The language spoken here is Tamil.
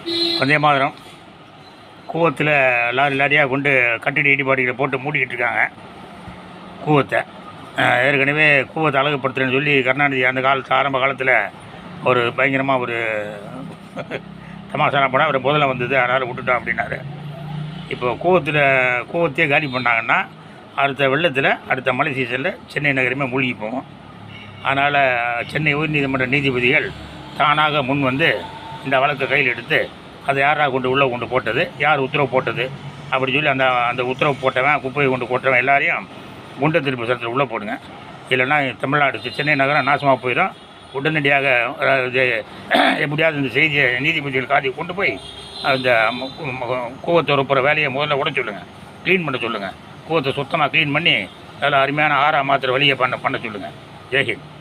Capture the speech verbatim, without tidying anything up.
வந்தே மாதரம். கூவத்தில் லாரி லாரியாக கொண்டு கட்டிட இடிபாடிகளை போட்டு மூடிக்கிட்டு இருக்காங்க கூவத்தை. ஏற்கனவே கூவத்தை அழகுப்படுத்துறேன்னு சொல்லி கருணாநிதி அந்த காலத்து ஆரம்ப காலத்தில் ஒரு பயங்கரமாக ஒரு தமாசான படம் அவர் முதல்ல வந்தது, அதனால் விட்டுட்டோம் அப்படின்னாரு. இப்போ கூவத்தில் கூவத்தையே காலி பண்ணாங்கன்னா அடுத்த வெள்ளத்தில் அடுத்த மழை சீசனில் சென்னை நகரமே மூழ்கி போகும். அதனால் சென்னை உயர்நீதிமன்ற நீதிபதிகள் தானாக முன் வந்து இந்த வழக்கை கையில் எடுத்து அதை யாராக கொண்டு உள்ளே கொண்டு போட்டது, யார் உத்தரவு போட்டது அப்படி சொல்லி அந்த அந்த உத்தரவு போட்டவன் குப்பையை கொண்டு போட்டவன் எல்லாரையும் குண்ட திருப்பு சட்டத்தில் உள்ளே போடுங்க. இல்லைன்னா தமிழ்நாடு சென்னை நகரம் நாசமாக போயிடும். உடனடியாக அதாவது எப்படியாவது இந்த செய்தியை நீதிபதிகள் காதி கொண்டு போய் அந்த கூவத்தை ஒருப்புற வேலையை முதல்ல உட சொல்லுங்கள், க்ளீன் பண்ண சொல்லுங்கள். கூவத்தை சுத்தமாக க்ளீன் பண்ணி அதில் அருமையான ஆறாக மாத்திர வழியை பண்ண பண்ண சொல்லுங்கள். ஜெய்ஹிந்த்.